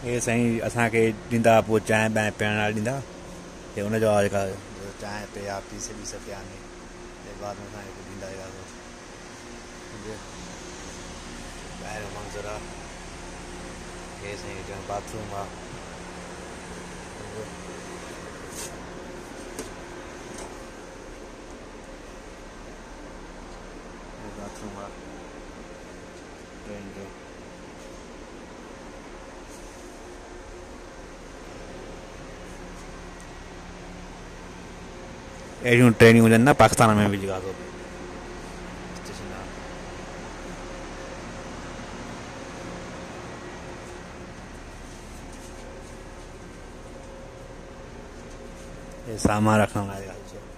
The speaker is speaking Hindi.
ये साईं असांखे ॾींदा पोइ चांहि ॿांहि पीअण लाइ ॾींदा हे हुनजो आहे जेका चांहि पे या पी सघे आने जे बाद में असांखे ॾींदा ॿाहिरि मंज़र आहे हे साईं बाथरूम आहे बाथरूम आहे ट्रेन जो अहिड़ियूं ट्रेनियूं हुजनि न पाकिस्तान में बि जेका स्टेशन आहे ये सामान रखण लाइ